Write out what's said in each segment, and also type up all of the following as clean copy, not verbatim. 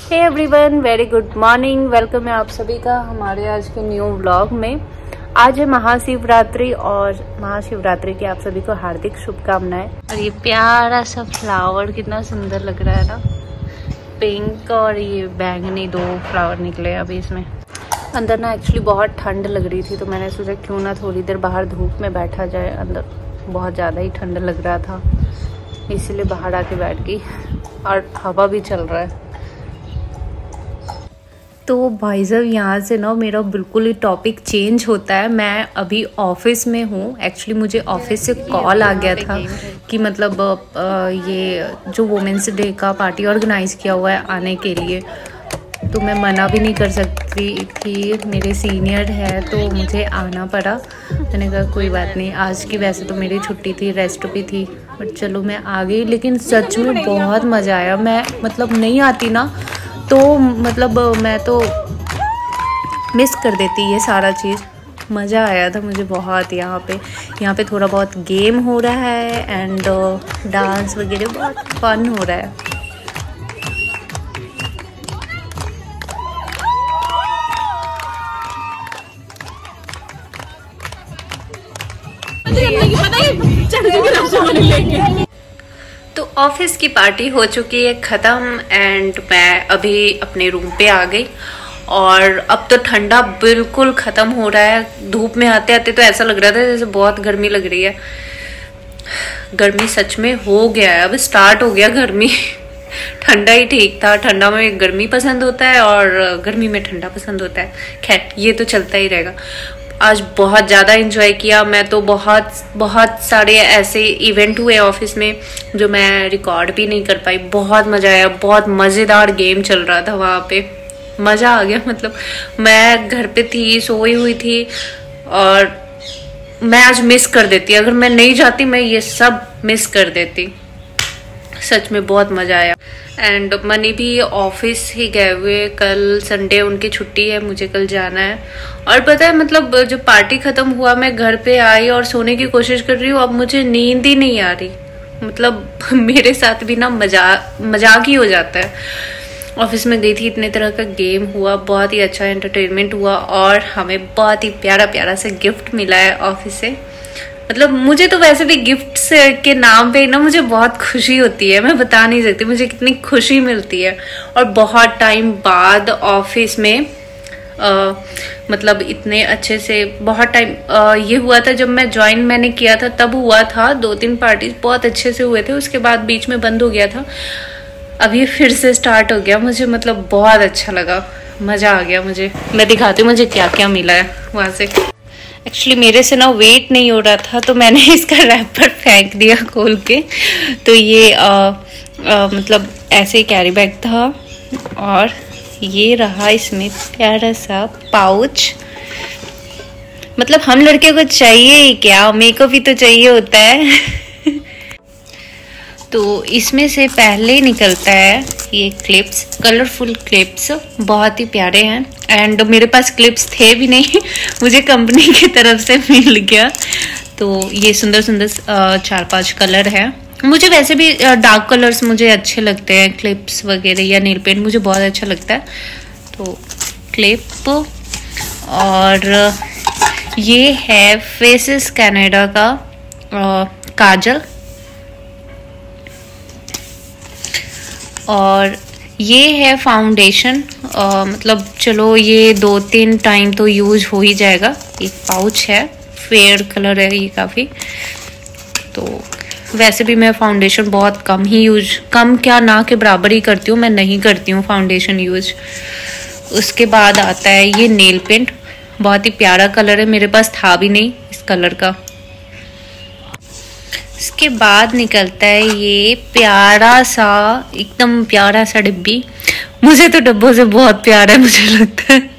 हे everyone, very good morning. Welcome है आप सभी का हमारे आज के न्यू व्लॉग में। आज है महाशिवरात्रि और महाशिवरात्रि की आप सभी को हार्दिक शुभकामनाएं। और ये प्यारा सा फ्लावर कितना सुंदर लग रहा है ना, पिंक और ये बैंगनी दो फ्लावर निकले अभी इसमें। अंदर ना एक्चुअली बहुत ठंड लग रही थी तो मैंने सोचा क्यों ना थोड़ी देर बाहर धूप में बैठा जाए। अंदर बहुत ज़्यादा ही ठंड लग रहा था इसीलिए बाहर आके बैठ गई और हवा भी चल रहा है। तो भाई साहब यहाँ से ना मेरा बिल्कुल ही टॉपिक चेंज होता है। मैं अभी ऑफिस में हूँ। एक्चुअली मुझे ऑफिस से कॉल आ गया था कि मतलब ये जो वुमेंस डे का पार्टी ऑर्गेनाइज़ किया हुआ है आने के लिए, तो मैं मना भी नहीं कर सकती थी। मेरे सीनियर है तो मुझे आना पड़ा। मैंने कहा कोई बात नहीं, आज की वैसे तो मेरी छुट्टी थी, रेस्ट भी थी, बट चलो मैं आ गई। लेकिन सच में बहुत मज़ा आया। मैं मतलब नहीं आती ना तो मतलब मैं तो मिस कर देती ये सारा चीज़। मज़ा आया था मुझे बहुत। यहाँ पे थोड़ा बहुत गेम हो रहा है एंड डांस वगैरह बहुत फन हो रहा है। तो ऑफिस की पार्टी हो चुकी है ख़त्म एंड मैं अभी अपने रूम पे आ गई। और अब तो ठंडा बिल्कुल ख़त्म हो रहा है। धूप में आते आते तो ऐसा लग रहा था जैसे बहुत गर्मी लग रही है। गर्मी सच में हो गया है, अब स्टार्ट हो गया गर्मी। ठंडा ही ठीक था। ठंडा में गर्मी पसंद होता है और गर्मी में ठंडा पसंद होता है। खैर ये तो चलता ही रहेगा। आज बहुत ज़्यादा एंजॉय किया मैं तो। बहुत सारे ऐसे इवेंट हुए ऑफिस में जो मैं रिकॉर्ड भी नहीं कर पाई। बहुत मज़ा आया। बहुत मज़ेदार गेम चल रहा था वहाँ पे। मज़ा आ गया। मतलब मैं घर पे थी, सोई हुई थी और मैं आज मिस कर देती। अगर मैं नहीं जाती मैं ये सब मिस कर देती। सच में बहुत मज़ा आया। एंड मनी भी ऑफिस ही गए हुए। कल संडे उनकी छुट्टी है, मुझे कल जाना है। और पता है मतलब जब पार्टी ख़त्म हुआ मैं घर पे आई और सोने की कोशिश कर रही हूँ, अब मुझे नींद ही नहीं आ रही। मतलब मेरे साथ भी ना मजाक ही हो जाता है। ऑफिस में गई थी, इतने तरह का गेम हुआ, बहुत ही अच्छा एंटरटेनमेंट हुआ और हमें बहुत ही प्यारा प्यारा सा गिफ्ट मिला है ऑफिस से। मतलब मुझे तो वैसे भी गिफ्ट्स के नाम पे ना मुझे बहुत खुशी होती है। मैं बता नहीं सकती मुझे कितनी खुशी मिलती है। और बहुत टाइम बाद ऑफिस में मतलब इतने अच्छे से बहुत टाइम ये हुआ था जब मैं ज्वाइन मैंने किया था तब हुआ था। 2-3 पार्टीज बहुत अच्छे से हुए थे, उसके बाद बीच में बंद हो गया था। अब ये फिर से स्टार्ट हो गया। मुझे मतलब बहुत अच्छा लगा, मज़ा आ गया मुझे। मैं दिखाती हूँ मुझे क्या क्या मिला है वहाँ से। एक्चुअली मेरे से ना वेट नहीं हो रहा था तो मैंने इसका रैपर फेंक दिया खोल के। तो ये मतलब ऐसे कैरी बैग था और ये रहा इसमें प्यारा सा पाउच। मतलब हम लड़के को चाहिए ही क्या, मेकअप ही तो चाहिए होता है। तो इसमें से पहले निकलता है ये क्लिप्स, कलरफुल क्लिप्स, बहुत ही प्यारे हैं। एंड मेरे पास क्लिप्स थे भी नहीं, मुझे कंपनी की तरफ से मिल गया। तो ये सुंदर सुंदर 4-5 कलर है। मुझे वैसे भी डार्क कलर्स मुझे अच्छे लगते हैं, क्लिप्स वगैरह या नेल पेंट मुझे बहुत अच्छा लगता है। तो क्लिप और ये है फेसेस कनाडा का काजल। और ये है फाउंडेशन। मतलब चलो ये 2-3 टाइम तो यूज हो ही जाएगा। एक पाउच है, फेयर कलर है ये काफ़ी। तो वैसे भी मैं फाउंडेशन बहुत कम ही कम क्या ना के बराबर ही करती हूँ। मैं नहीं करती हूँ फाउंडेशन यूज। उसके बाद आता है ये नेल पेंट, बहुत ही प्यारा कलर है, मेरे पास था भी नहीं इस कलर का। इसके बाद निकलता है ये प्यारा सा, एकदम प्यारा सा डिब्बी। मुझे तो डब्बों से बहुत प्यार है, मुझे लगता है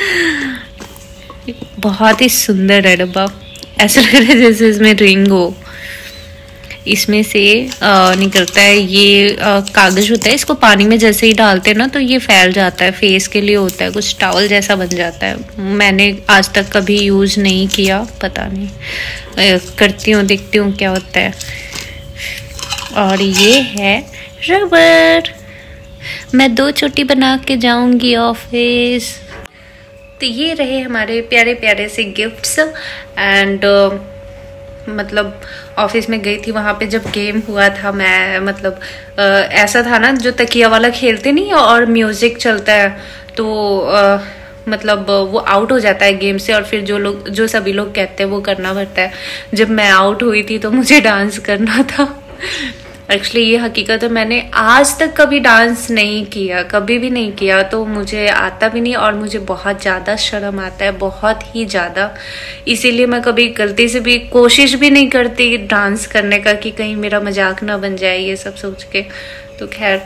बहुत ही सुंदर है डब्बा। ऐसा लग रहा है जैसे इसमें रिंग हो। इसमें से निकलता है ये कागज होता है। इसको पानी में जैसे ही डालते हैं ना तो ये फैल जाता है। फेस के लिए होता है, कुछ टॉवल जैसा बन जाता है। मैंने आज तक कभी यूज नहीं किया, पता नहीं, करती हूँ देखती हूँ क्या होता है। और ये है रबर। मैं 2 चोटी बना के जाऊंगी ऑफिस। तो ये रहे हमारे प्यारे प्यारे से गिफ्ट्स। एंड मतलब ऑफिस में गई थी, वहाँ पे जब गेम हुआ था, मैं मतलब ऐसा था ना जो तकिया वाला खेलते नहीं और म्यूजिक चलता है, तो मतलब वो आउट हो जाता है गेम से, और फिर जो सभी लोग कहते हैं वो करना पड़ता है। जब मैं आउट हुई थी तो मुझे डांस करना था। एक्चुअली ये हकीकत है, मैंने आज तक कभी डांस नहीं किया, कभी भी नहीं किया, तो मुझे आता भी नहीं और मुझे बहुत ज़्यादा शर्म आता है, बहुत ही ज़्यादा। इसीलिए मैं कभी गलती से भी कोशिश भी नहीं करती डांस करने का कि कहीं मेरा मजाक ना बन जाए, ये सब सोच के। तो खैर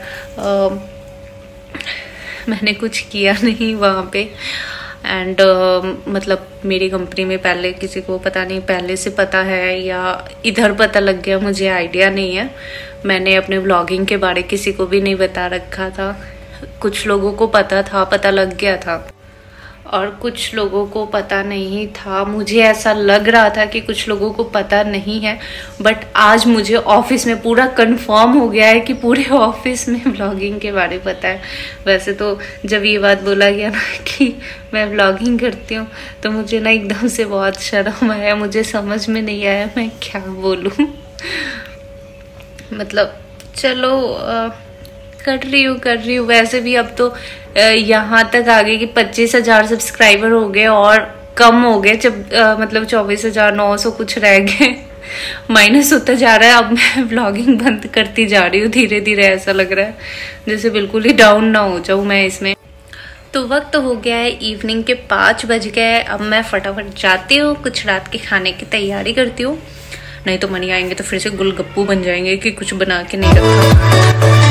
मैंने कुछ किया नहीं वहाँ पे। एंड मतलब मेरी कंपनी में पहले किसी को पता नहीं, पहले से पता है या इधर पता लग गया, मुझे आइडिया नहीं है। मैंने अपने व्लॉगिंग के बारे किसी को भी नहीं बता रखा था। कुछ लोगों को पता था, पता लग गया था, और कुछ लोगों को पता नहीं था। मुझे ऐसा लग रहा था कि कुछ लोगों को पता नहीं है, बट आज मुझे ऑफिस में पूरा कंफर्म हो गया है कि पूरे ऑफिस में व्लॉगिंग के बारे पता है। वैसे तो जब ये बात बोला गया ना कि मैं व्लॉगिंग करती हूँ, तो मुझे ना एकदम से बहुत शर्म आया, मुझे समझ में नहीं आया मैं क्या बोलूँ। मतलब चलो कर रही हूँ। वैसे भी अब तो यहाँ तक आ गए कि 25,000 सब्सक्राइबर हो गए, और कम हो गए जब मतलब 24,900 कुछ रह गए। माइनस होता जा रहा है। अब मैं व्लॉगिंग बंद करती जा रही हूँ धीरे धीरे। ऐसा लग रहा है जैसे बिल्कुल ही डाउन ना हो जाऊँ मैं इसमें। तो वक्त हो गया है इवनिंग के 5 बज गए। अब मैं फटाफट जाती हूँ, कुछ रात के खाने की तैयारी करती हूँ, नहीं तो मनी आएंगे तो फिर से गुलगप्पू बन जाएंगे कि कुछ बना के नहीं रखा।